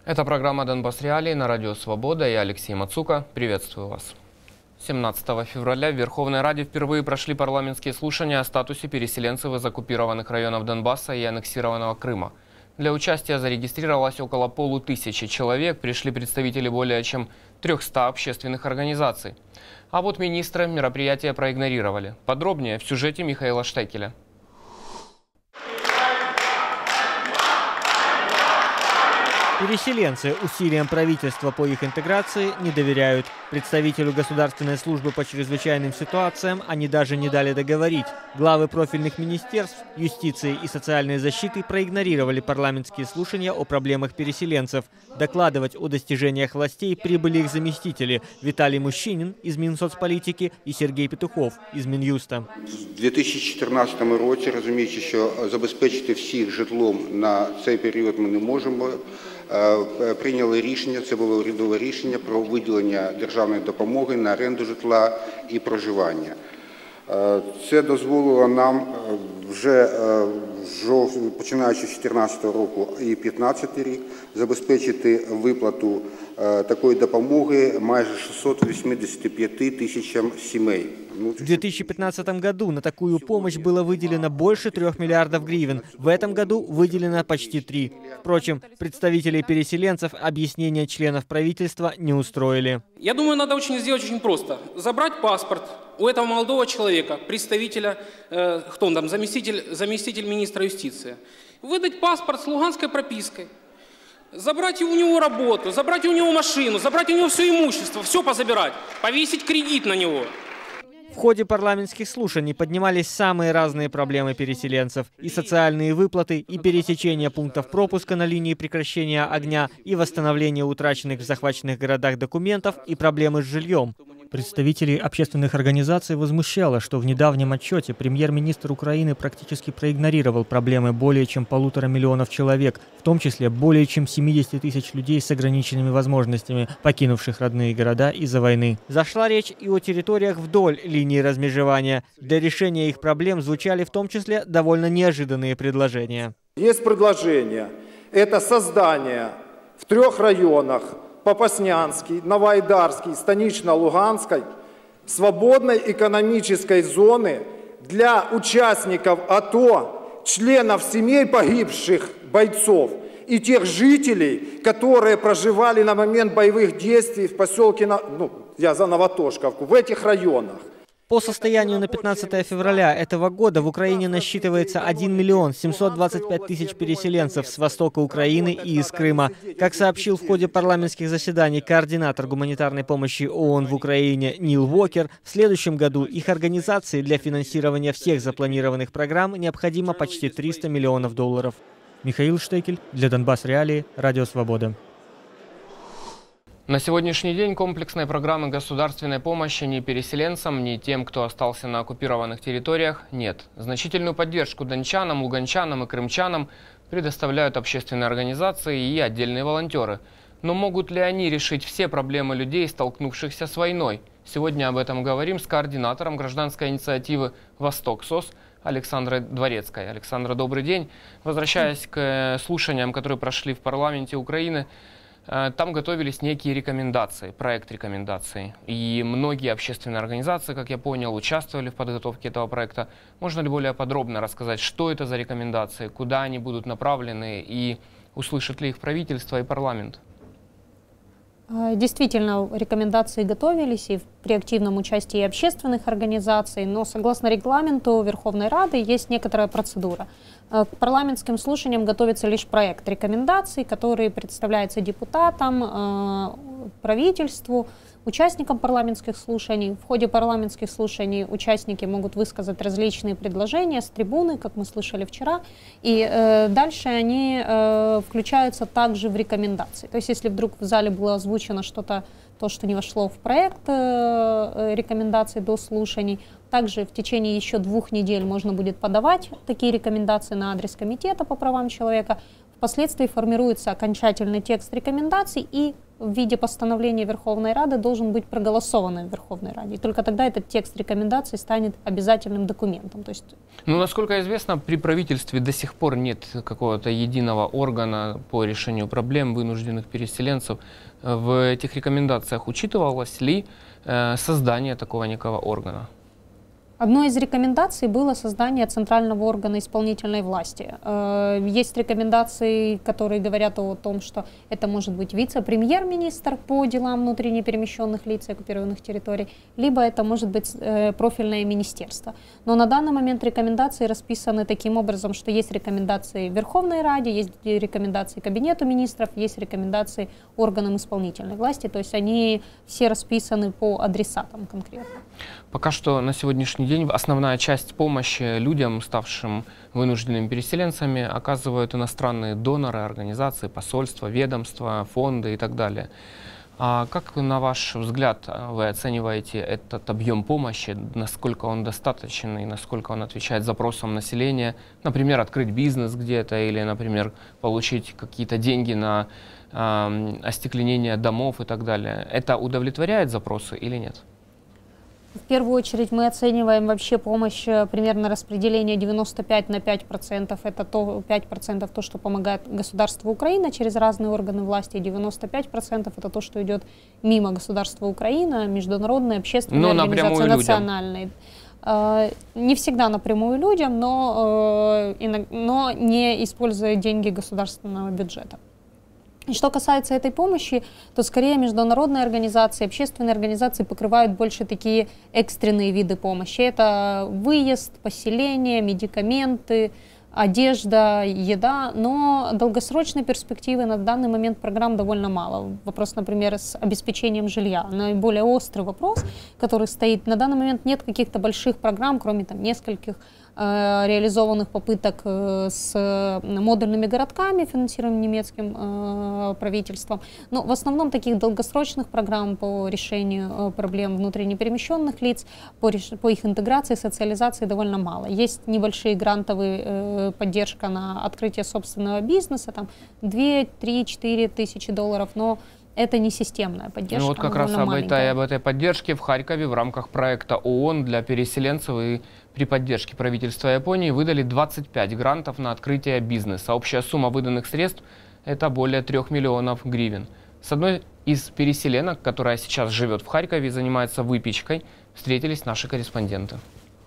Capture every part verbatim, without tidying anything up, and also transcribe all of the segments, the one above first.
Это программа «Донбасс Реалии» на радио «Свобода». Я Алексей Мацука. Приветствую вас. семнадцатого февраля в Верховной Раде впервые прошли парламентские слушания о статусе переселенцев из оккупированных районов Донбасса и аннексированного Крыма. Для участия зарегистрировалось около полутысячи человек, пришли представители более чем трёхсот общественных организаций. А вот министры мероприятия проигнорировали. Подробнее в сюжете Михаила Штекеля. Переселенцы усилиям правительства по их интеграции не доверяют. Представителю Государственной службы по чрезвычайным ситуациям они даже не дали договорить. Главы профильных министерств, юстиции и социальной защиты проигнорировали парламентские слушания о проблемах переселенцев. Докладывать о достижениях властей прибыли их заместители Виталий Мущинин из Минсоцполітики и Сергей Петухов из Минюста. У дві тисячі чотирнадцятому році, розуміючи, що забезпечити всіх житлом на цей період ми не можемо, прийняли рішення, це було урядове рішення про виділення державної допомоги на оренду житла і проживання. Це дозволило нам вже починаючи з дві тисячі чотирнадцятого року і дві тисячі п'ятнадцятий рік забезпечити виплату такой допомоги майже шестьсот восемьдесят пять тысячам семей. В две тысячи пятнадцатом году на такую помощь было выделено больше трех миллиардов гривен. В этом году выделено почти три. Впрочем, представителей переселенцев объяснения членов правительства не устроили. Я думаю, надо очень сделать очень просто. Забрать паспорт у этого молодого человека, представителя, э, кто он там, заместитель, заместитель министра юстиции. Выдать паспорт с луганской пропиской. Забрать у него работу, забрать у него машину, забрать у него все имущество, все позабирать, повесить кредит на него. В ходе парламентских слушаний поднимались самые разные проблемы переселенцев. И социальные выплаты, и пересечение пунктов пропуска на линии прекращения огня, и восстановление утраченных в захваченных городах документов, и проблемы с жильем. Представителей общественных организаций возмущало, что в недавнем отчете премьер-министр Украины практически проигнорировал проблемы более чем полутора миллионов человек, в том числе более чем семидесяти тысяч людей с ограниченными возможностями, покинувших родные города из-за войны. Зашла речь и о территориях вдоль линии размежевания. Для решения их проблем звучали в том числе довольно неожиданные предложения. Есть предложение. Это создание в трех районах Попаснянский, Новоайдарский, Станично-Луганской свободной экономической зоны для участников АТО, членов семей погибших бойцов и тех жителей, которые проживали на момент боевых действий в поселке, ну, я за Новотошковку, в этих районах. По состоянию на пятнадцатое февраля этого года в Украине насчитывается один миллион семьсот двадцать пять тысяч переселенцев с востока Украины и из Крыма. Как сообщил в ходе парламентских заседаний координатор гуманитарной помощи ООН в Украине Нил Уокер, в следующем году их организации для финансирования всех запланированных программ необходимо почти триста миллионов долларов. Михаил Штекель для Донбасс Реалии, Радио Свобода. На сегодняшний день комплексной программы государственной помощи ни переселенцам, ни тем, кто остался на оккупированных территориях, нет. Значительную поддержку дончанам, луганчанам и крымчанам предоставляют общественные организации и отдельные волонтеры. Но могут ли они решить все проблемы людей, столкнувшихся с войной? Сегодня об этом говорим с координатором гражданской инициативы «Восток СОС» Александрой Дворецкой. Александра, добрый день. Возвращаясь к слушаниям, которые прошли в парламенте Украины, там готовились некие рекомендации, проект рекомендаций. И многие общественные организации, как я понял, участвовали в подготовке этого проекта. Можно ли более подробно рассказать, что это за рекомендации, куда они будут направлены и услышат ли их правительство и парламент? Действительно, рекомендации готовились и при активном участии общественных организаций, но согласно регламенту Верховной Рады есть некоторая процедура. К парламентским слушаниям готовится лишь проект рекомендаций, который представляется депутатам, правительству, участникам парламентских слушаний. В ходе парламентских слушаний участники могут высказать различные предложения с трибуны, как мы слышали вчера, и э, дальше они э, включаются также в рекомендации. То есть если вдруг в зале было озвучено что-то, то, что не вошло в проект э, рекомендаций до слушаний, также в течение еще двух недель можно будет подавать такие рекомендации на адрес Комитета по правам человека. В впоследствии формируется окончательный текст рекомендаций и в виде постановления Верховной Рады должен быть проголосован в Верховной Раде. И только тогда этот текст рекомендаций станет обязательным документом. То есть... Ну, насколько известно, при правительстве до сих пор нет какого-то единого органа по решению проблем вынужденных переселенцев. В этих рекомендациях учитывалось ли э, создание такого некого органа? Одной из рекомендаций было создание центрального органа исполнительной власти. Есть рекомендации, которые говорят о том, что это может быть вице-премьер-министр по делам внутренне перемещенных лиц и оккупированных территорий, либо это может быть профильное министерство. Но на данный момент рекомендации расписаны таким образом, что есть рекомендации Верховной Раде, есть рекомендации Кабинету министров, есть рекомендации органам исполнительной власти, то есть они все расписаны по адресатам конкретно. Пока что на сегодняшний день основная часть помощи людям, ставшим вынужденными переселенцами, оказывают иностранные доноры, организации, посольства, ведомства, фонды и так далее. А как, на ваш взгляд, вы оцениваете этот объем помощи, насколько он достаточен и насколько он отвечает запросам населения, например, открыть бизнес где-то или, например, получить какие-то деньги на э, остекленение домов и так далее? Это удовлетворяет запросы или нет? В первую очередь мы оцениваем вообще помощь, примерно распределение девяносто пять на пять процентов. Это то, пять процентов то, что помогает государству Украина через разные органы власти, девяносто пять процентов это то, что идет мимо государства Украина, международные, общественные но организации, национальные. Людям. Не всегда напрямую людям, но, но не используя деньги государственного бюджета. И что касается этой помощи, то скорее международные организации, общественные организации покрывают больше такие экстренные виды помощи. Это выезд, поселение, медикаменты, одежда, еда, но долгосрочной перспективы на данный момент программ довольно мало. Вопрос, например, с обеспечением жилья. Наиболее острый вопрос, который стоит. На данный момент нет каких-то больших программ, кроме там нескольких э, реализованных попыток э, с модульными городками, финансируемым немецким э, правительством. Но в основном таких долгосрочных программ по решению э, проблем внутренне перемещенных лиц, по, по их интеграции, социализации довольно мало. Есть небольшие грантовые э, поддержка на открытие собственного бизнеса, там две, три, четыре тысячи долларов, но это не системная поддержка. Ну вот как раз об этой, об этой поддержке в Харькове в рамках проекта ООН для переселенцев и при поддержке правительства Японии выдали двадцать пять грантов на открытие бизнеса. Общая сумма выданных средств – это более трех миллионов гривен. С одной из переселенок, которая сейчас живет в Харькове и занимается выпечкой, встретились наши корреспонденты.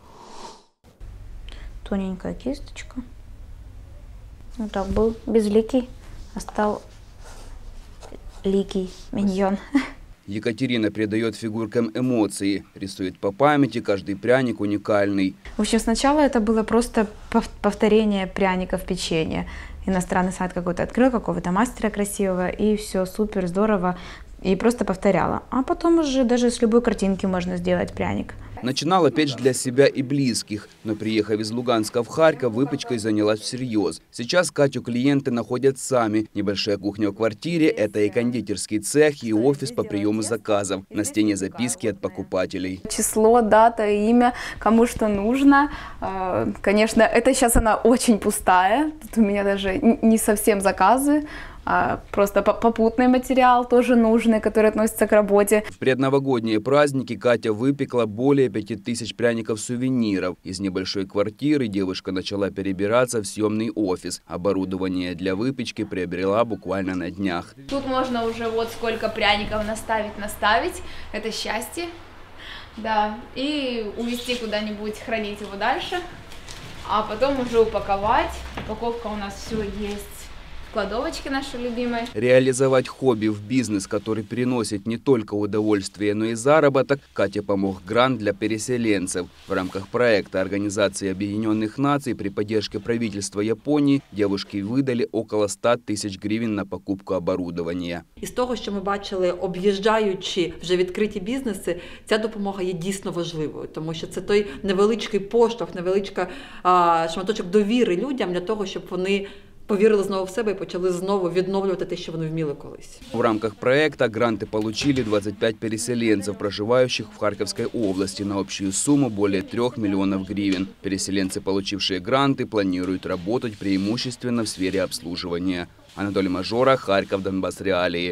Тоненькая кисточка. Вот так был безликий, а стал ликий миньон. Екатерина придает фигуркам эмоции, рисует по памяти, каждый пряник уникальный. В общем, сначала это было просто повторение пряников печенья. Иностранный сайт какой-то открыл, какого-то мастера красивого, и все супер, здорово. И просто повторяла. А потом уже даже с любой картинки можно сделать пряник. Начинала печь для себя и близких, но приехав из Луганска в Харьков, выпечкой занялась всерьез. Сейчас Катю клиенты находят сами. Небольшая кухня в квартире – это и кондитерский цех, и офис по приему заказов. На стене записки от покупателей. Число, дата, имя, кому что нужно. Конечно, это сейчас она очень пустая. Тут у меня даже не совсем заказы. Просто попутный материал тоже нужный, который относится к работе. В предновогодние праздники Катя выпекла более пяти тысяч пряников-сувениров. Из небольшой квартиры девушка начала перебираться в съемный офис. Оборудование для выпечки приобрела буквально на днях. Тут можно уже вот сколько пряников наставить, наставить. Это счастье. Да. И увезти куда-нибудь, хранить его дальше. А потом уже упаковать. Упаковка у нас все есть. Кладовочки наши любимые. Реализовать хобби в бизнес, который приносит не только удовольствие, но и заработок, Кате помог грант для переселенцев. В рамках проекта Организации Объединенных Наций при поддержке правительства Японии девушки выдали около ста тисяч гривень на покупку оборудования. Із того, що ми бачили, об'їжджаючи вже відкриті бізнеси, ця допомога є дійсно важливою, тому що це той невеличкий поштовх, невеличка а, шматочок довіри людям для того, щоб вони повірили знову в себе і почали знову відновлювати те, що вони вміли колись. В рамках проекта гранты получили двадцать пять переселенцев, проживающих в Харьковской области, на общую сумму более трех миллионов гривен. Переселенцы, получившие гранты, планируют работать преимущественно в сфере обслуживания. Анатолий Мажора, Харьков, Донбасс Реалии.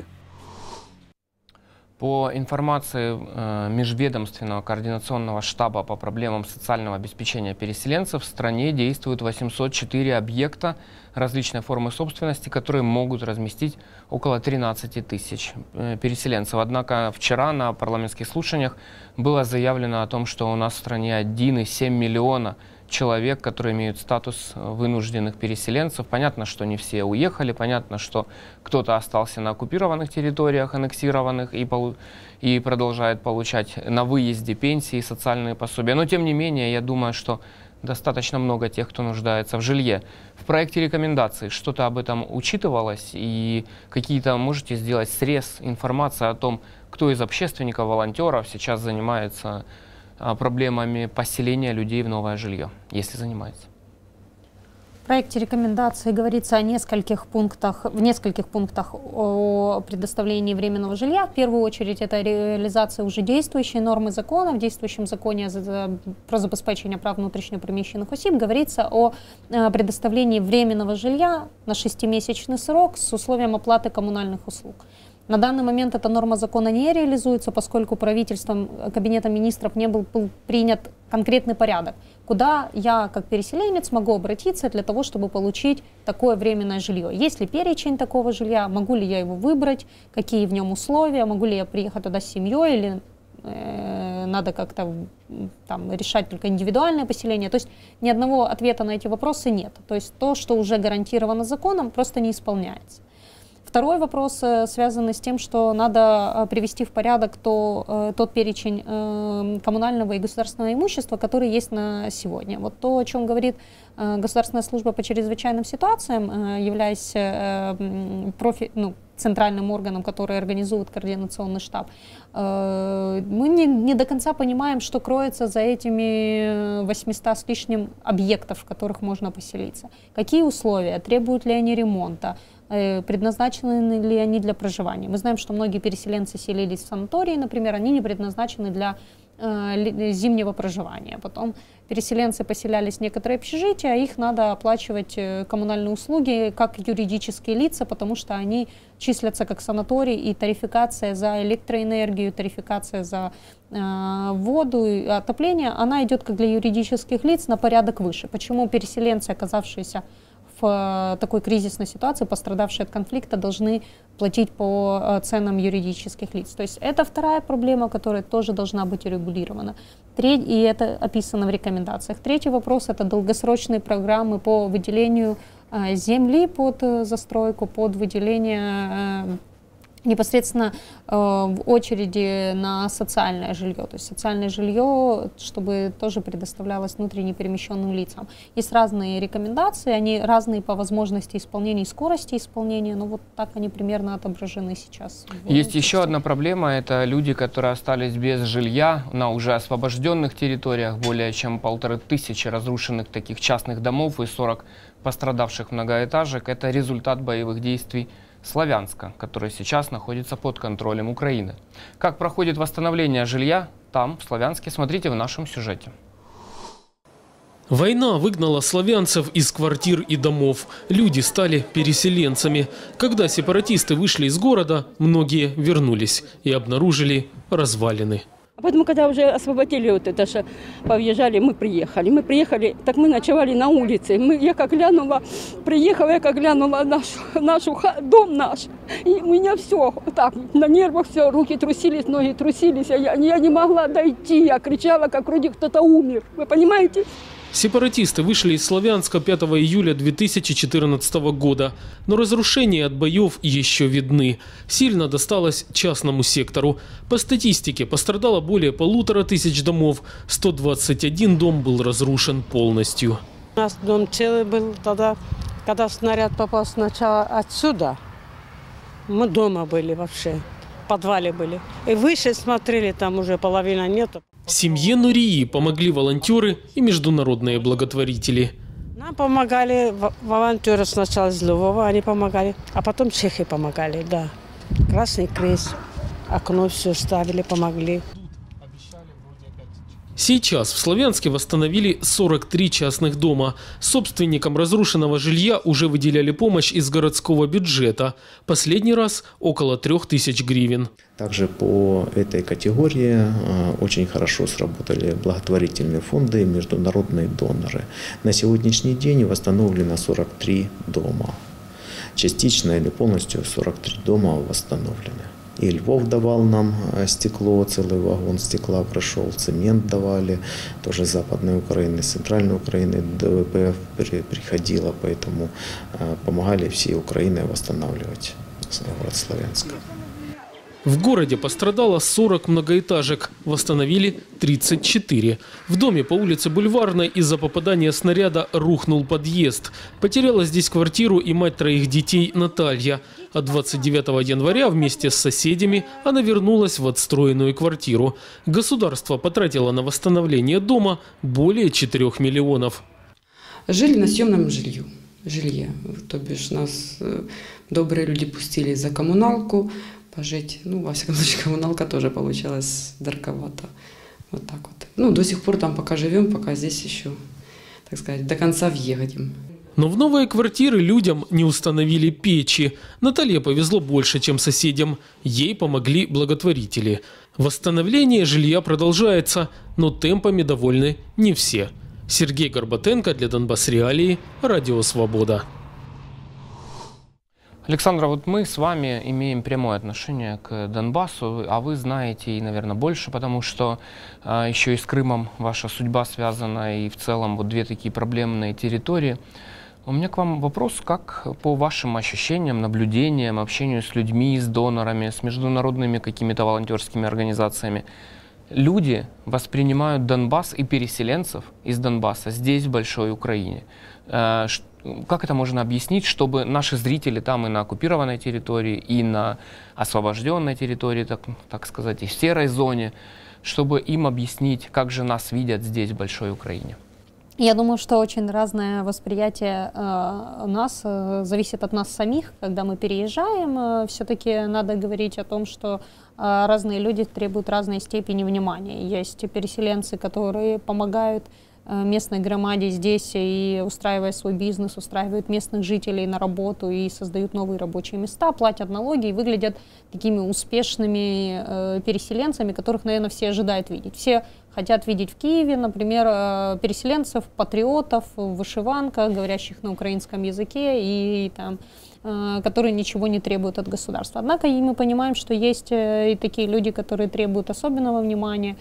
По информации Межведомственного координационного штаба по проблемам социального обеспечения переселенцев, в стране действуют восемьсот четыре объекта различной формы собственности, которые могут разместить около тринадцати тысяч переселенцев. Однако вчера на парламентских слушаниях было заявлено о том, что у нас в стране один и семь миллиона человек, которые имеют статус вынужденных переселенцев. Понятно, что не все уехали, понятно, что кто-то остался на оккупированных территориях, аннексированных, и, полу и продолжает получать на выезде пенсии и социальные пособия. Но, тем не менее, я думаю, что достаточно много тех, кто нуждается в жилье. В проекте рекомендаций что-то об этом учитывалось, и какие-то можете сделать срез информации о том, кто из общественников, волонтеров сейчас занимается проблемами поселения людей в новое жилье, если занимается. В проекте рекомендаций говорится о нескольких пунктах, в нескольких пунктах о предоставлении временного жилья. В первую очередь это реализация уже действующей нормы закона. В действующем законе про забезпечение прав внутрішньо переміщених осіб говорится о предоставлении временного жилья на шестимесячный срок с условием оплаты коммунальных услуг. На данный момент эта норма закона не реализуется, поскольку правительством, Кабинетом министров не был, был принят конкретный порядок, куда я, как переселенец, могу обратиться для того, чтобы получить такое временное жилье. Есть ли перечень такого жилья, могу ли я его выбрать, какие в нем условия, могу ли я приехать туда с семьей, или э, надо как-то там решать только индивидуальное поселение. То есть ни одного ответа на эти вопросы нет. То есть то, что уже гарантировано законом, просто не исполняется. Второй вопрос связан с тем, что надо привести в порядок то, тот перечень коммунального и государственного имущества, который есть на сегодня. Вот то, о чем говорит Государственная служба по чрезвычайным ситуациям, являясь профи, ну, центральным органом, который организует координационный штаб, мы не, не до конца понимаем, что кроется за этими восьмистами с лишним объектов, в которых можно поселиться. Какие условия, требуют ли они ремонта, предназначены ли они для проживания. Мы знаем, что многие переселенцы селились в санатории, например, они не предназначены для э, зимнего проживания. Потом переселенцы поселялись в некоторые общежития, а их надо оплачивать коммунальные услуги как юридические лица, потому что они числятся как санаторий, и тарификация за электроэнергию, тарификация за э, воду и отопление, она идет как для юридических лиц на порядок выше. Почему переселенцы, оказавшиеся в такой кризисной ситуации, пострадавшие от конфликта, должны платить по ценам юридических лиц. То есть это вторая проблема, которая тоже должна быть урегулирована. Треть, и это описано в рекомендациях. Третий вопрос – это долгосрочные программы по выделению э, земли под э, застройку, под выделение э, непосредственно э, в очереди на социальное жилье. То есть социальное жилье, чтобы тоже предоставлялось внутренне перемещенным лицам. Есть разные рекомендации, они разные по возможности исполнения и скорости исполнения, но вот так они примерно отображены сейчас. Есть еще одна проблема, это люди, которые остались без жилья на уже освобожденных территориях, более чем полторы тысячи разрушенных таких частных домов и сорок пострадавших многоэтажек. Это результат боевых действий Славянска, который сейчас находится под контролем Украины. Как проходит восстановление жилья там, в Славянске, смотрите в нашем сюжете. Война выгнала славянцев из квартир и домов. Люди стали переселенцами. Когда сепаратисты вышли из города, многие вернулись и обнаружили развалины. А поэтому, когда уже освободили вот это, что повъезжали, мы приехали. Мы приехали, так мы ночевали на улице. Мы, я как глянула, приехала, я как глянула наш, нашу, дом наш. И у меня все так, на нервах все, руки трусились, ноги трусились. Я, я не могла дойти, я кричала, как вроде кто-то умер. Вы понимаете? Сепаратисты вышли из Славянска пятого июля две тысячи четырнадцатого года, но разрушения от боев еще видны. Сильно досталось частному сектору. По статистике пострадало более полутора тысяч домов, сто двадцать один дом был разрушен полностью. У нас дом целый был тогда, когда снаряд попал сначала отсюда. Мы дома были вообще, в подвале были. И выше смотрели, там уже половина нету. Семье Нурии помогли волонтеры и международные благотворители. Нам помогали волонтеры сначала из Львова, они помогали, а потом чехи помогали, да. Красный Крест, окно все ставили, помогли. Сейчас в Славянске восстановили сорок три частных дома. Собственникам разрушенного жилья уже выделяли помощь из городского бюджета. Последний раз около трех тысяч гривен. Также по этой категории очень хорошо сработали благотворительные фонды и международные доноры. На сегодняшний день восстановлено сорок три дома. Частично или полностью сорок три дома восстановлены. И Львов давал нам стекло, целый вагон стекла прошел, цемент давали, тоже из Западной Украины, из Центральной Украины ДВП приходило, поэтому помогали всей Украине восстанавливать город Славянск. В городе пострадало сорок многоэтажек, восстановили тридцать четыре. В доме по улице Бульварной из-за попадания снаряда рухнул подъезд. Потеряла здесь квартиру и мать троих детей Наталья. А двадцать девятого января вместе с соседями она вернулась в отстроенную квартиру. Государство потратило на восстановление дома более четырёх миллионов. Жили на съемном жилье. жилье. То бишь нас добрые люди пустили за коммуналку пожить. Ну, во всяком случае, коммуналка тоже получалась дороговато. Вот так вот. Ну, до сих пор там пока живем, пока здесь еще, так сказать, до конца въедем. Но в новые квартиры людям не установили печи. Наталье повезло больше, чем соседям. Ей помогли благотворители. Восстановление жилья продолжается, но темпами довольны не все. Сергей Горбатенко для Донбасс Реалии, Радио Свобода. Александра, вот мы с вами имеем прямое отношение к Донбассу, а вы знаете и, наверное, больше, потому что а, еще и с Крымом ваша судьба связана, и в целом вот две такие проблемные территории. У меня к вам вопрос, как по вашим ощущениям, наблюдениям, общению с людьми, с донорами, с международными какими-то волонтерскими организациями, люди воспринимают Донбасс и переселенцев из Донбасса здесь, в большой Украине? Как это можно объяснить, чтобы наши зрители там и на оккупированной территории, и на освобожденной территории, так, так сказать, и в серой зоне, чтобы им объяснить, как же нас видят здесь, в большой Украине? Я думаю, что очень разное восприятие э, нас э, зависит от нас самих. Когда мы переезжаем, э, все-таки надо говорить о том, что э, разные люди требуют разной степени внимания. Есть переселенцы, которые помогают местной громаде здесь и устраивая свой бизнес, устраивают местных жителей на работу и создают новые рабочие места, платят налоги и выглядят такими успешными э, переселенцами, которых, наверное, все ожидают видеть. Все хотят видеть в Киеве, например, э, переселенцев, патриотов в вышиванках, говорящих на украинском языке и, и там, э, которые ничего не требуют от государства. Однако и мы понимаем, что есть э, и такие люди, которые требуют особенного внимания,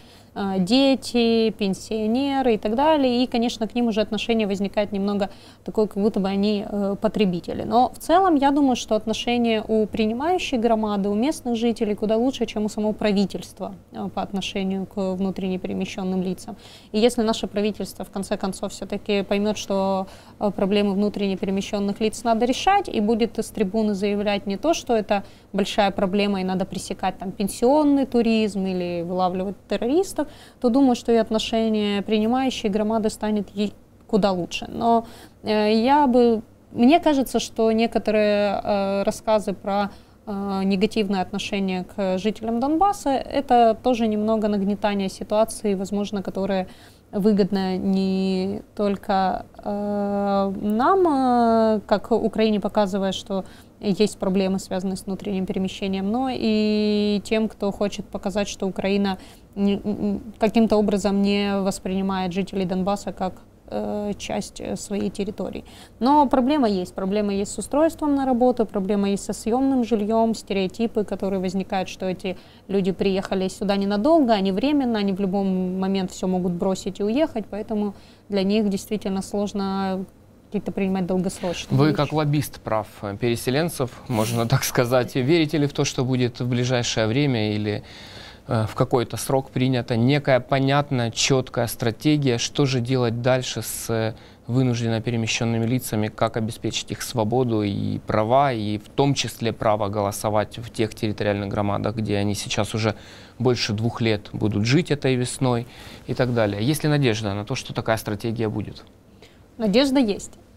дети, пенсионеры и так далее. И, конечно, к ним уже отношение возникает немного такое, как будто бы они э, потребители. Но в целом я думаю, что отношение у принимающей громады, у местных жителей куда лучше, чем у самого правительства э, по отношению к внутренне перемещенным лицам. И если наше правительство в конце концов все-таки поймет, что э, проблемы внутренне перемещенных лиц надо решать и будет с трибуны заявлять не то, что это большая проблема и надо пресекать там пенсионный туризм или вылавливать террористов, то думаю, что и отношение принимающей громады станет куда лучше. Но э, я бы, мне кажется, что некоторые э, рассказы про э, негативное отношение к жителям Донбасса — это тоже немного нагнетание ситуации, возможно, которая выгодно не только э, нам, э, как Украине, показывая, что есть проблемы, связанные с внутренним перемещением, но и тем, кто хочет показать, что Украина каким-то образом не воспринимает жителей Донбасса как э, часть своей территории. Но проблема есть. Проблема есть с устройством на работу, проблема есть со съемным жильем, стереотипы, которые возникают, что эти люди приехали сюда ненадолго, они временно, они в любой момент все могут бросить и уехать, поэтому для них действительно сложно какие-то принимать долгосрочные Вы вещи. как лоббист прав переселенцев, можно так сказать, верите ли в то, что будет в ближайшее время или э, в какой-то срок принята некая понятная, четкая стратегия, что же делать дальше с вынужденно перемещенными лицами, как обеспечить их свободу и права, и в том числе право голосовать в тех территориальных громадах, где они сейчас уже больше двух лет будут жить этой весной и так далее. Есть ли надежда на то, что такая стратегия будет? Надежда есть.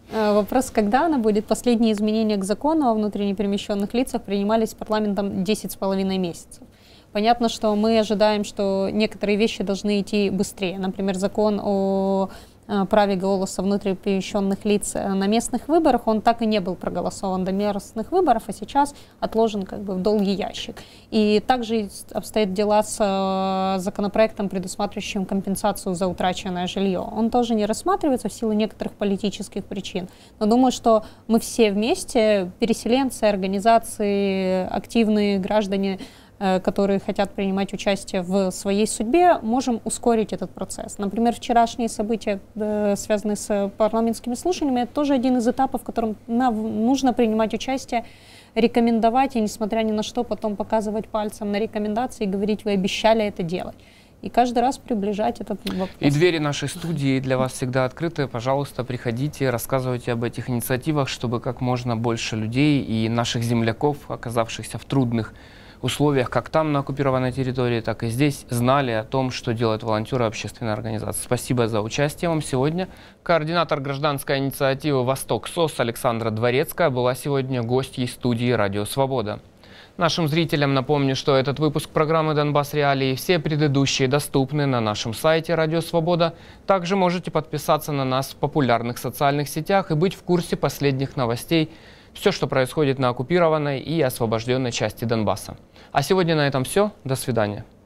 Вопрос, когда она будет. Последние изменения к закону о внутренне перемещенных лицах принимались парламентом десять с половиной месяцев. Понятно, что мы ожидаем, что некоторые вещи должны идти быстрее. Например, закон о праве голоса внутреннеперемещенных лиц на местных выборах, он так и не был проголосован до местных выборов, а сейчас отложен как бы в долгий ящик. И также обстоят дела с законопроектом, предусматривающим компенсацию за утраченное жилье. Он тоже не рассматривается в силу некоторых политических причин. Но думаю, что мы все вместе, переселенцы, организации, активные граждане, которые хотят принимать участие в своей судьбе, можем ускорить этот процесс. Например, вчерашние события, связанные с парламентскими слушаниями, это тоже один из этапов, в котором нам нужно принимать участие, рекомендовать, и несмотря ни на что, потом показывать пальцем на рекомендации и говорить, вы обещали это делать. И каждый раз приближать этот вопрос. И двери нашей студии для вас всегда открыты. Пожалуйста, приходите, рассказывайте об этих инициативах, чтобы как можно больше людей и наших земляков, оказавшихся в трудных условиях, как там на оккупированной территории, так и здесь, знали о том, что делают волонтеры общественной организации. Спасибо за участие вам сегодня. Координатор гражданской инициативы «Восток СОС» Александра Дворецкая была сегодня гостьей студии «Радио Свобода». Нашим зрителям напомню, что этот выпуск программы «Донбасс Реалии» и все предыдущие доступны на нашем сайте «Радио Свобода». Также можете подписаться на нас в популярных социальных сетях и быть в курсе последних новостей, все, что происходит на оккупированной и освобожденной части Донбасса. А сегодня на этом все. До свидания.